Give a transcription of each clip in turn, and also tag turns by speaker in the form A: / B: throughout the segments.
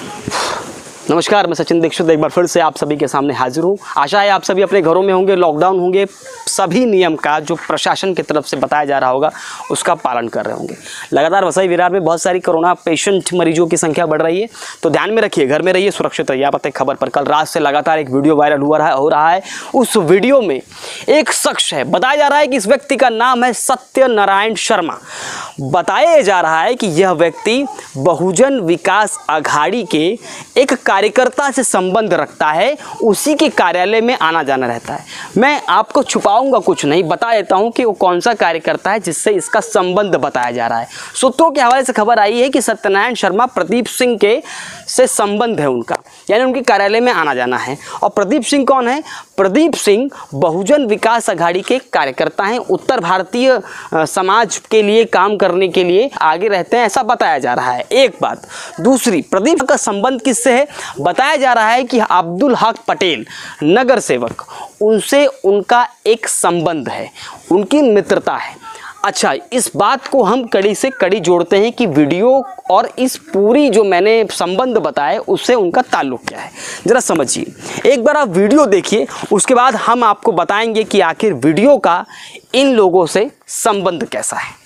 A: नमस्कार, मैं सचिन दीक्षित एक बार फिर से आप सभी के सामने हाजिर हूँ। आशा है आप सभी अपने घरों में होंगे, लॉकडाउन होंगे, सभी नियम का जो प्रशासन की तरफ से बताया जा रहा होगा उसका पालन कर रहे होंगे। लगातार वसई विरार में बहुत सारी कोरोना पेशेंट मरीजों की संख्या बढ़ रही है, तो ध्यान में रखिए, घर में रहिए, सुरक्षित रहिए। आप खबर पर कल रात से लगातार एक वीडियो वायरल हो रहा है। उस वीडियो में एक शख्स है, बताया जा रहा है कि इस व्यक्ति का नाम है सत्यनारायण शर्मा। बताया जा रहा है कि यह व्यक्ति बहुजन विकास अघाड़ी के एक कार्यकर्ता से संबंध रखता है, उसी के कार्यालय में आना जाना रहता है। मैं आपको छुपाऊंगा कुछ नहीं, बता देता हूं कि वो कौन सा कार्यकर्ता है जिससे इसका संबंध बताया जा रहा है। सूत्रों के हवाले से खबर आई है कि सत्यनारायण शर्मा प्रदीप सिंह के से संबंध है उनका, यानी उनके कार्यालय में आना जाना है। और प्रदीप सिंह कौन है? प्रदीप सिंह बहुजन विकास अघाड़ी के कार्यकर्ता हैं, उत्तर भारतीय समाज के लिए काम करने के लिए आगे रहते हैं, ऐसा बताया जा रहा है। एक बात। दूसरी, प्रदीप का संबंध किससे है? बताया जा रहा है कि अब्दुल हक पटेल नगर सेवक, उनसे उनका एक संबंध है, उनकी मित्रता है। अच्छा, इस बात को हम कड़ी से कड़ी जोड़ते हैं कि वीडियो और इस पूरी जो मैंने संबंध बताया उससे उनका ताल्लुक क्या है, ज़रा समझिए। एक बार आप वीडियो देखिए, उसके बाद हम आपको बताएंगे कि आखिर वीडियो का इन लोगों से संबंध कैसा है।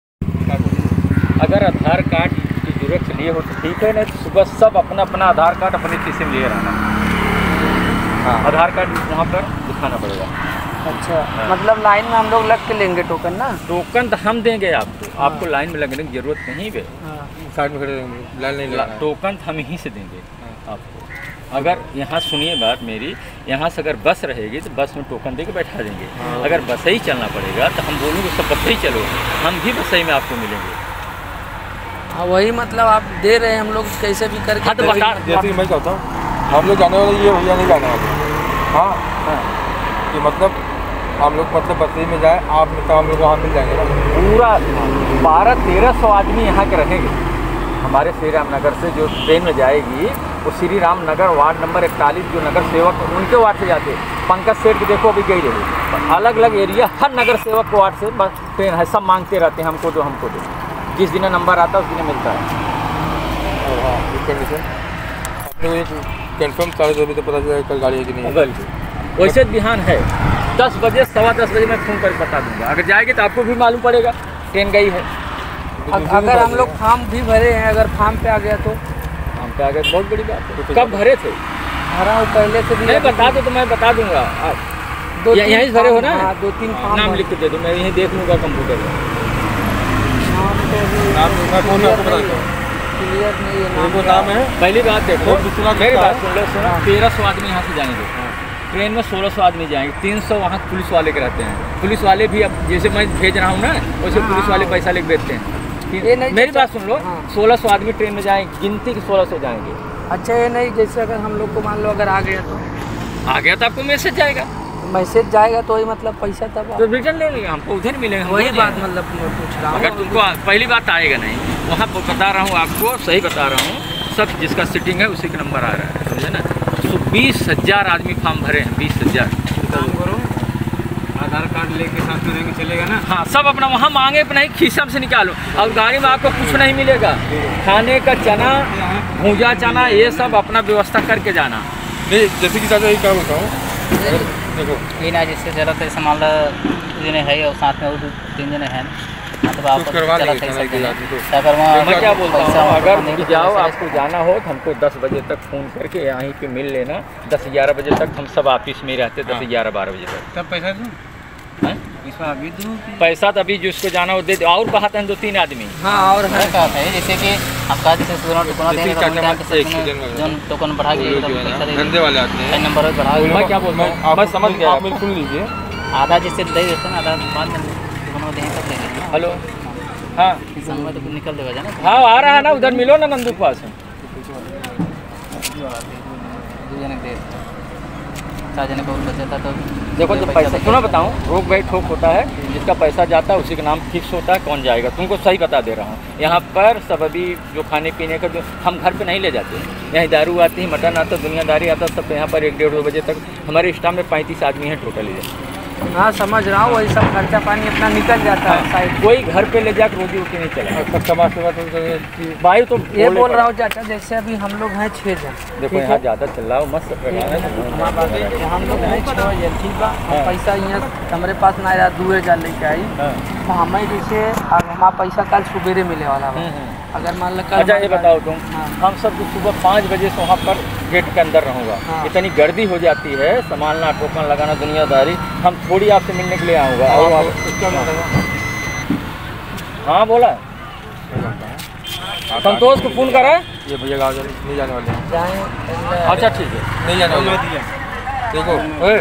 B: अगर आधार कार्ड की जरूरत लिए हो तो ठीक है, नहीं तो सुबह सब अपना अपना आधार कार्ड अपने किसी में लिए रहना। हाँ, आधार कार्ड वहाँ पर दिखाना पड़ेगा।
C: अच्छा, मतलब लाइन में हम लोग लग के लेंगे टोकन ना?
B: टोकन तो हम देंगे आपको लाइन में लगने की जरूरत नहीं है।
D: साइड में खड़े रहेंगे, लाइन नहीं लगाना।
B: टोकन हम ही से देंगे आपको। अगर यहाँ सुनिए बात मेरी, यहाँ से अगर बस रहेगी तो बस में टोकन दे के बैठा देंगे। अगर बस ही चलना पड़ेगा तो हम बोलेंगे सब बस ही चलो, हम भी बस ही में आपको मिलेंगे।
C: हाँ, वही मतलब आप दे रहे हैं, हम लोग कैसे भी करके।
B: हाँ, तो बता,
D: जैसे कि मैं कहता हूँ हम लोग जाने वाले, ये भैया नहीं जाना है। हाँ, कि मतलब हम लोग मतलब बस में जाए, आप मतलब हम लोग वहाँ मिल जाएंगे ना।
B: पूरा 1200-1300 आदमी यहाँ के रहेंगे। हमारे श्री राम नगर से जो ट्रेन में जाएगी वो श्री राम नगर वार्ड नंबर 41 जो नगर सेवक उनके वार्ड से जाते हैं। पंकज सेठ की देखो अभी गई रही, अलग अलग एरिया हर नगर सेवक वार्ड से ट्रेन है, सब मांगते रहते हैं हमको दो हमको दो। जिस दिन नंबर आता है उस दिन मिलता है।
D: और हाँ, कंफर्म 10:30 बजे तो पता चलेगा कल गाड़ी है कि नहीं है।
B: वैसे बिहान है 10 बजे 10:15 बजे मैं फ़ोन कर बता दूंगा। अगर जाएगी तो आपको भी मालूम पड़ेगा ट्रेन गई है।
C: अगर हम लोग फॉर्म भी भरे हैं, अगर फॉर्म पे आ गया तो?
B: फॉर्म पे आ गया तो बहुत बड़ी बात है। कब भरे थे?
C: भरा हूँ पहले से भी।
B: नहीं बता दो तो मैं बता दूंगा। यहीं से भरे हो ना?
C: 2-3 फॉर्म
B: नाम लिख के दे दो, मैं यहीं देख लूँगा कंप्यूटर में।
C: क्लियर नहीं है
D: नाम है।
B: पहली बात देखो, मेरी बात सुन लो, 1300 आदमी यहाँ से जाएंगे। ट्रेन में 1600 आदमी जाएंगे, 300 वहाँ पुलिस वाले के रहते हैं। पुलिस वाले भी अब जैसे मैं भेज रहा हूँ ना, वैसे पुलिस वाले पैसा लेके भेजते हैं। मेरी बात सुन लो, 1600 आदमी ट्रेन में जाएंगे, गिनती के 1600 जाएंगे।
C: अच्छा, ये नहीं जैसे अगर हम लोग को मान लो अगर आ गया
B: तो आपको मैसेज जाएगा।
C: मैसेज जाएगा तो वही मतलब पैसा तब
B: तो रिटर्न ले लेंगे, हमको उधर मिलेगा।
C: वही बात मतलब पूछ रहा हूँ।
B: अगर तुमको पहली बात आएगा नहीं, वहाँ बता रहा हूँ आपको, सही बता रहा हूँ, सब जिसका सीटिंग है उसी का नंबर आ रहा है, समझे ना? तो 20,000 आदमी फॉर्म भरे हैं, 20,000।
D: काम करो, आधार कार्ड लेके साथ में रहेंगे, चलेगा ना?
B: हाँ, सब अपना वहाँ मांगे अपना ही खीसा से निकालो, और गाड़ी में आपको कुछ नहीं मिलेगा। खाने का चना, भूजा चना, ये सब अपना व्यवस्था करके जाना।
D: नहीं, जैसे कि चाचा ये क्या बोलता हूँ, देखो
E: ये ना जिससे जरूरत है सामान जने है और साथ में और 3 जने हैं, मतलब आप
D: करवा लेंगे।
B: मैं क्या बोलता हूँ, अगर जाओ आपको जाना हो तो हमको 10 बजे तक फ़ोन करके यहीं पे मिल लेना। 10-11 बजे तक हम सब ऑफिस में रहते, 10-11-12 बजे तक।
D: तब पैसा दूँ? इसमें अभी दूँ?
B: पैसा तो अभी जिसको जाना हो दे दे। और बात है 2-3 आदमी।
C: हाँ, और है
E: जैसे कि आपका जैसे टोकन बढ़ा के
D: धंधे वाले आते हैं,
B: नंबर बढ़ा। मैं क्या बोलता हूँ, मैं समझ गया,
D: आप सुन लीजिए।
E: आधा जैसे दे देते हैं, आधा बाद में तक लेंगे।
B: हेलो, हाँ,
E: तो निकल देगा जाना।
B: हाँ, आ रहा है ना, उधर मिलो ना नंदू के पास।
E: तो
B: देखो, जब पैसा सुनो बताऊँ, रोक भाई ठोक होता है, जिसका पैसा जाता है उसी का नाम फिक्स होता है, कौन जाएगा। तुमको सही बता दे रहा हूँ, यहाँ पर सब अभी जो खाने पीने का जो हम घर पे नहीं ले जाते, यहाँ दारू आती है, मटन आता, दुनियादारी आता, सब यहाँ पर 1-1.5-2 बजे तक। हमारे स्टाफ में 35 आदमी हैं टोटल इधर।
C: हाँ समझ रहा हूँ, वही सब खर्चा पानी अपना निकल जाता है साइड।
B: कोई घर पे ले जाकर रोजी रोटी नहीं चला।
D: सब समाज सेवा तो
B: भाई तो
C: ये बोल रहा हूँ चाचा, जैसे अभी हम लोग हैं 6 जन,
B: देखो यहाँ ज़्यादा चल रहा है, मस्त
C: हम लोग हैं 6 जन, ठीक बा। पैसा यहाँ हमारे पास ना आया, दूर जा लेके आई तो हमें जैसे हमारा पैसा कल सुबेरे मिले वाला बा। अगर मान लो कल,
B: अच्छा ये बताओ तुम, हम सब सुबह 5 बजे से वहाँ पर गेट के अंदर रहूँगा, इतनी गर्दी हो जाती है, संभालना, टोकन लगाना, दुनियादारी, हम थोड़ी आपसे मिलने के लिए आऊँगा। और हाँ बोला संतोष को फोन करा है,
D: ये भैया गाँव नहीं जाने वाले हैं।
C: जाएँ।
B: अच्छा ठीक है,
D: नहीं जाने वाले हैं। देखो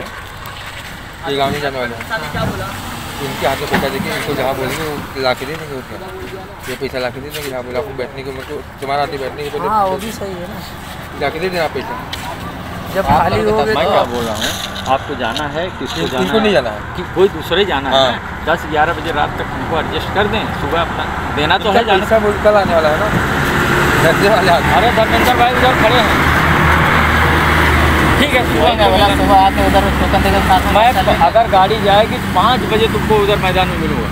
D: ये गाँव नहीं जाने वाले हैं। इनके हाथ में पैसा देके इनको जहाँ बोलेंगे वो ला के दे देंगे। उसका ये पैसा ला के दे देंगे, यहाँ बोला आपको बैठने को, मतलब तुम्हारा आते बैठने के
C: हाँ वो भी सही है ना,
D: ला के दे देना पैसा।
C: जब खाली हो गए
B: मैं
C: तो
B: क्या बोल रहा हूँ, आपको जाना है, किसको जाना
D: इनको
B: है?
D: नहीं जाना है
B: कि कोई दूसरे जाना है, 10-11 बजे रात तक हमको एडजस्ट कर दें, सुबह अपना देना तो है जाना।
D: पैसा कल आने वाला है ना, दर्जे वाले
B: अरे धर्मेंद्र भाई उधर खड़े हैं, ठीक है
E: सुबह आके उधर टोकन देकर साथ में
B: मैं अगर गाड़ी जाएगी 5 बजे तुमको उधर मैदान में मिलूंगा,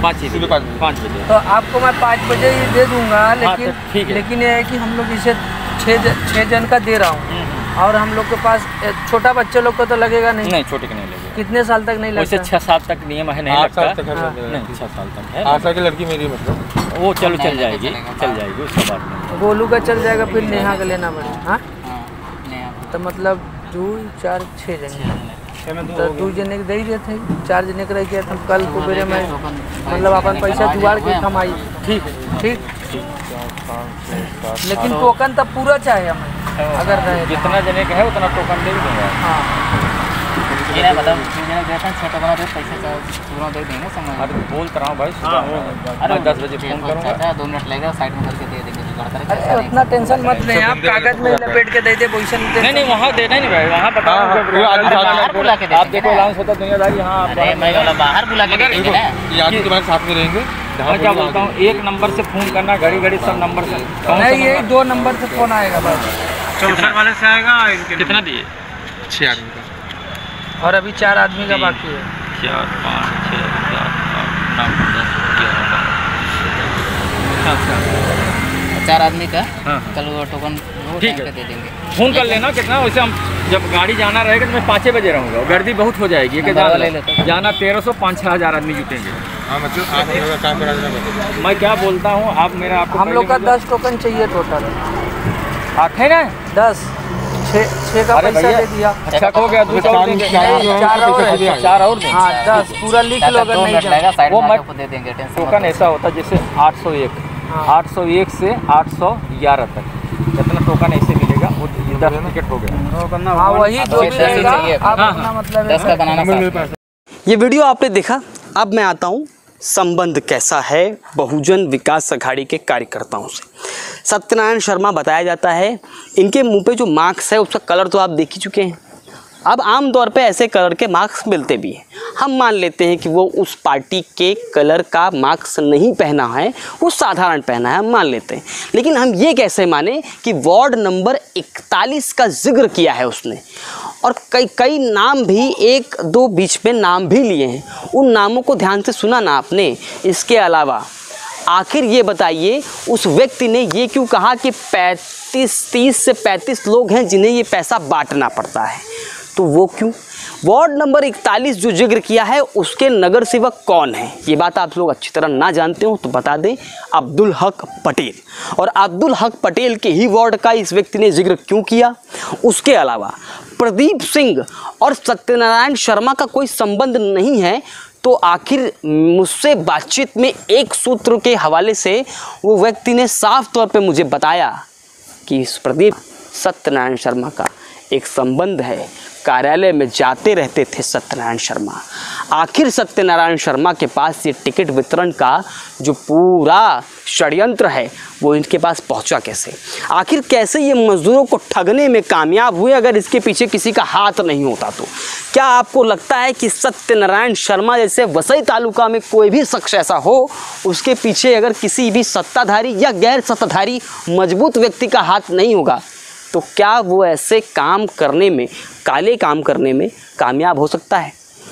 B: 5 बजे।
C: तो आपको मैं 5 बजे ही दे दूंगा, लेकिन
B: तो ठीक है।
C: लेकिन ये है कि हम लोग इसे 6 जन का दे रहा हूँ, और हम लोग के पास छोटा बच्चे लोग को तो लगेगा नहीं।
B: नहीं छोटे के नहीं लगेगा,
C: कितने साल तक नहीं
B: वैसे
C: लगता?
B: 6 साल तक नियम है, नहीं
D: 8 साल
B: लगता,
D: तक है।
B: नहीं 6 साल तक है,
D: 8 साल की लड़की मेरी, मतलब
B: वो चल जाएगी उसके बाद।
C: गोलू का चल जाएगा, फिर नेहा का लेना पड़ेगा। हाँ
E: नहीं
C: तो मतलब 2 4 6 जने, तो 2 जने के दे ही देते, 4 जने के रह गया था। कल को मेरे में मतलब अपन पैसा जुगाड़ के कमाई। ठीक है, ठीक। लेकिन टोकन तब पूरा चाहिए हमें, अगर रहे
B: जितना जने का है उतना टोकन दे दूँगा।
C: हाँ
E: ये नहीं पता, देते हैं 6 टोकन दे, पैसे पूरा दे देंगे समझ।
B: अरे बोलता रहा हूँ भाई, सुबह मैं 10 बजे फोन करूँगा।
E: 2 मिनट लगेगा, साइड में करके दे देंगे, जुगाड़
C: अरे
E: करके।
C: उतना टेंशन मत लें आप, कागज में लपेट के दे दे पैसा।
B: नहीं वहाँ देना नहीं भाई, वहाँ बता
E: बाहर बुला के दे
B: आप देखो अलाउंस होता दुनियादारी यहाँ आप।
E: अरे मैं बोला बाहर बुला के देंगे ना।
D: याद तुम्हारे साथ में रहेंगे।
B: मैं क्या बोलता हूँ, 1 नंबर से फोन करना, घड़ी सब नंबर से।
C: नहीं यही 2 नंबर से फोन आएगा बस।
B: चौसठ वाले से आएगा। कितना दिए?
D: 6 आदमी का,
C: और अभी 4 आदमी का बाकी है।
B: 4 5 6 7 8 9 10 11
E: 4 आदमी का
B: हाँ।
E: कल वो टोकन वो
B: ठीक
E: टाइम
B: है।
E: पे दे देंगे।
B: फोन कर लेना कितना, वैसे हम जब गाड़ी जाना रहेगा तो मैं 5 बजे रहूँगा, गर्दी बहुत हो जाएगी।
E: नंबर ले लेते हैं।
B: जाना 1300 5-6 हज़ार आदमी जुटेंगे।
D: हाँ मतलब आप लोगों का काम करा देना।
B: मैं क्या बोलता हूँ, आप मेरा आपको
C: हम लोग का 10 टोकन चाहिए टोटल।
B: 8 है ना?
C: 10 6 का
B: अरे
C: पैसा
B: भैया,
C: दे दिया।
B: अच्छा हो गया, 2 और देंगे।
C: 4 और है।
B: 4 और देंगे।
C: हाँ 10 पूरा लिख लो, अगर
E: 2
C: नहीं
E: मिनट लगेगा, साइड
B: वो
E: में
B: मैं-
E: आपको दे देंगे, टेंशन
B: टोकन ऐसा होता है जैसे 801
C: हाँ।
B: 801 से 811 तक जितना टोकन ऐसे मिलेगा वो 10 टिकट हो गया।
C: हाँ वही जो भी
E: 10
C: रहेगा
E: चाहिए।
C: आप
B: हाँ,
C: अपना मतलब
E: 10 का बनाना
D: मेरे
E: साथ में।
D: पास
A: ये वीडियो आपने देखा। अब मैं आता हूँ संबंध कैसा है बहुजन विकास अघाड़ी के कार्यकर्ताओं से। सत्यनारायण शर्मा बताया जाता है, इनके मुंह पे जो मार्क्स है उसका कलर तो आप देख ही चुके हैं। अब आम तौर पे ऐसे कलर के मार्क्स मिलते भी हैं। हम मान लेते हैं कि वो उस पार्टी के कलर का मार्क्स नहीं पहना है, वो साधारण पहना है, हम मान लेते हैं। लेकिन हम ये कैसे माने कि वार्ड नंबर 41 का जिक्र किया है उसने, और कई नाम भी 1-2 बीच में नाम भी लिए हैं। उन नामों को ध्यान से सुना ना आपने? इसके अलावा आखिर ये बताइए उस व्यक्ति ने ये क्यों कहा कि 30 से 35 लोग हैं जिन्हें ये पैसा बांटना पड़ता है? तो वो क्यों? वार्ड नंबर 41 जो जिक्र किया है उसके नगर सेवक कौन है, ये बात आप लोग अच्छी तरह ना जानते हो तो बता दें, अब्दुल हक पटेल। और अब्दुल हक पटेल के ही वार्ड का इस व्यक्ति ने जिक्र क्यों किया? उसके अलावा प्रदीप सिंह और सत्यनारायण शर्मा का कोई संबंध नहीं है, तो आखिर मुझसे बातचीत में एक सूत्र के हवाले से वो व्यक्ति ने साफ तौर पे मुझे बताया कि इस प्रदीप सत्यनारायण शर्मा का एक संबंध है। कार्यालय में जाते रहते थे सत्यनारायण शर्मा। आखिर सत्यनारायण शर्मा के पास ये टिकट वितरण का जो पूरा षड्यंत्र है वो इनके पास पहुंचा कैसे? आखिर कैसे ये मजदूरों को ठगने में कामयाब हुए अगर इसके पीछे किसी का हाथ नहीं होता तो? क्या आपको लगता है कि सत्यनारायण शर्मा जैसे वसई तालुका में कोई भी शख्स ऐसा हो उसके पीछे अगर किसी भी सत्ताधारी या गैर सत्ताधारी मजबूत व्यक्ति का हाथ नहीं होगा तो क्या वो ऐसे काम करने में, काले काम करने में कामयाब हो सकता है?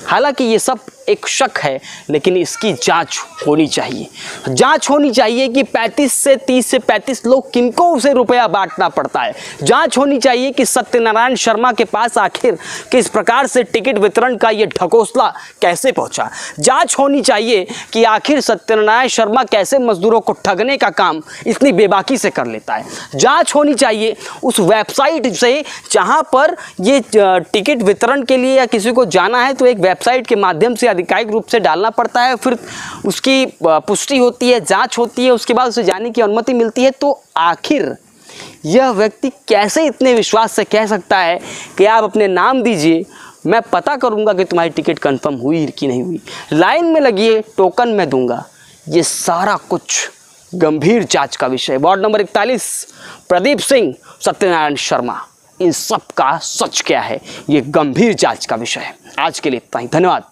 A: हालांकि ये सब एक शक है, लेकिन इसकी जांच होनी चाहिए। जांच होनी चाहिए कि 30 से 35 लोग किनको उसे रुपया बांटना पड़ता है। जांच होनी चाहिए कि सत्यनारायण शर्मा के पास आखिर किस प्रकार से टिकट वितरण का ये ढकोसला कैसे पहुंचा। जांच होनी चाहिए कि आखिर सत्यनारायण शर्मा कैसे मजदूरों को ठगने का काम इतनी बेबाकी से कर लेता है। जांच होनी चाहिए उस वेबसाइट से जहां पर ये टिकट वितरण के लिए या किसी को जाना है तो एक वेबसाइट के माध्यम से आधिकारिक रूप से डालना पड़ता है, फिर उसकी पुष्टि होती है, जांच होती है, उसके बाद उसे जाने की अनुमति मिलती है। तो आखिर यह व्यक्ति कैसे इतने विश्वास से कह सकता है कि आप अपने नाम दीजिए, मैं पता करूंगा कि तुम्हारी टिकट कंफर्म हुई कि नहीं हुई, लाइन में लगिए, टोकन मैं दूंगा। ये सारा कुछ गंभीर जांच का विषय है। वार्ड नंबर 41 प्रदीप सिंह, सत्यनारायण शर्मा, इन सब का सच क्या है, ये गंभीर जांच का विषय है। आज के लिए इतना ही, धन्यवाद।